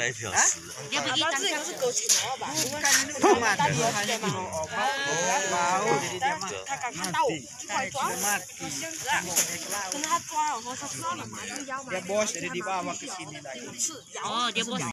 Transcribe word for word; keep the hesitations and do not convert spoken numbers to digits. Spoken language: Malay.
代表时， dia pergi tangkap. Bukan mati hanya mau bau jadi dia mati. Mati. Dia bos jadi dibawa ke sini lagi. Oh, dia bos.